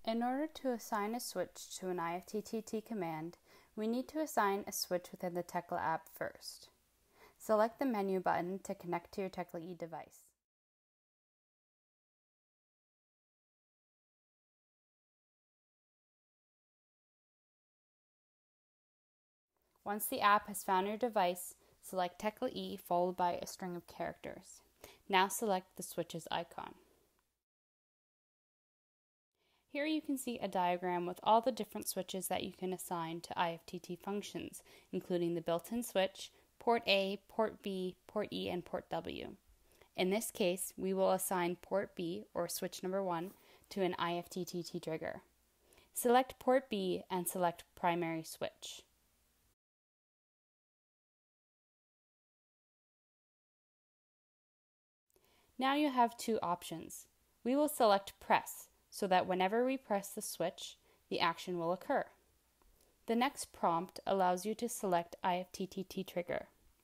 In order to assign a switch to an IFTTT command, we need to assign a switch within the Tecla app first. Select the menu button to connect to your tecla-e device. Once the app has found your device, select tecla-e followed by a string of characters. Now select the switches icon. Here you can see a diagram with all the different switches that you can assign to IFTTT functions, including the built-in switch, port A, port B, port E, and port W. In this case, we will assign port B, or switch number 1, to an IFTTT trigger. Select port B and select primary switch. Now you have two options. We will select press, so that whenever we press the switch, the action will occur. The next prompt allows you to select IFTTT trigger.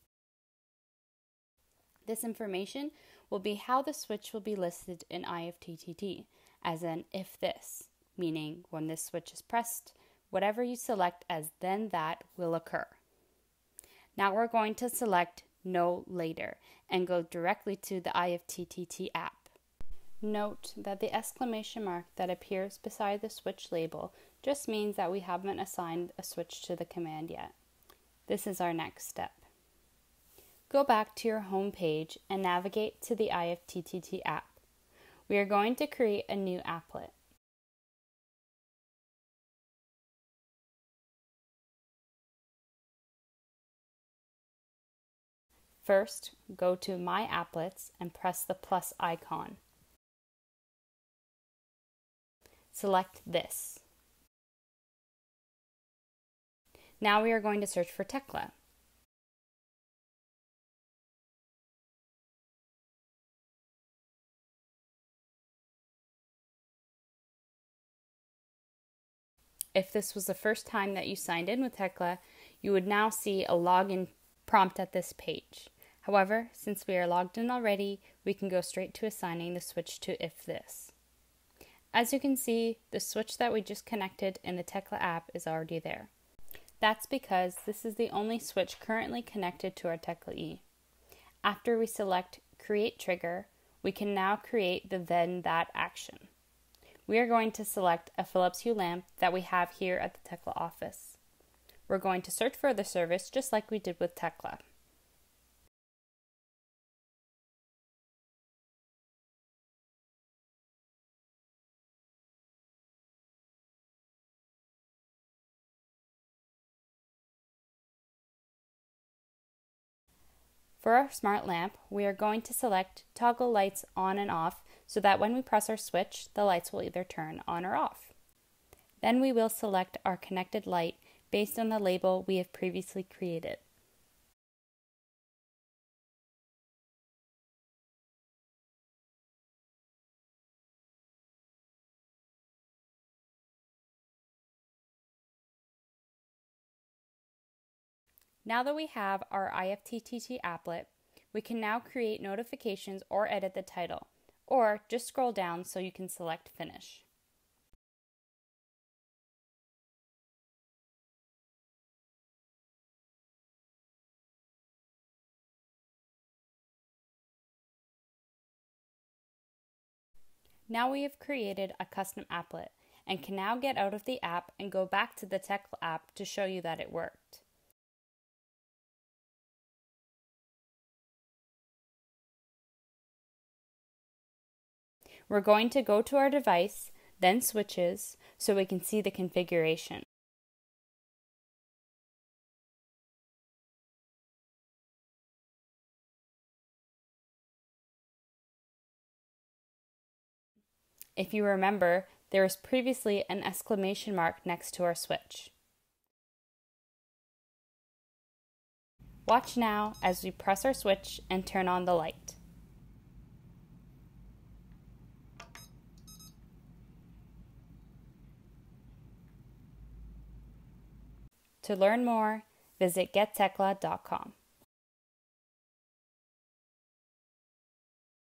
This information will be how the switch will be listed in IFTTT, as an if this, meaning when this switch is pressed, whatever you select as then that will occur. Now we're going to select no later and go directly to the IFTTT app. Note that the exclamation mark that appears beside the switch label just means that we haven't assigned a switch to the command yet. This is our next step. Go back to your home page and navigate to the IFTTT app. We are going to create a new applet. First, go to My Applets and press the plus icon. Select this. Now we are going to search for Tecla. If this was the first time that you signed in with Tecla, you would now see a login prompt at this page. However, since we are logged in already, we can go straight to assigning the switch to if this. As you can see, the switch that we just connected in the Tecla app is already there. That's because this is the only switch currently connected to our tecla-e. After we select Create Trigger, we can now create the then that action. We are going to select a Philips Hue lamp that we have here at the Tecla office. We're going to search for the service just like we did with Tecla. For our smart lamp, we are going to select Toggle Lights On and Off so that when we press our switch, the lights will either turn on or off. Then we will select our connected light based on the label we have previously created. Now that we have our IFTTT applet, we can now create notifications or edit the title, or just scroll down so you can select Finish. Now we have created a custom applet and can now get out of the app and go back to the Tecla app to show you that it worked. We're going to go to our device, then switches, so we can see the configuration. If you remember, there was previously an exclamation mark next to our switch. Watch now as we press our switch and turn on the light. To learn more, visit gettecla.com.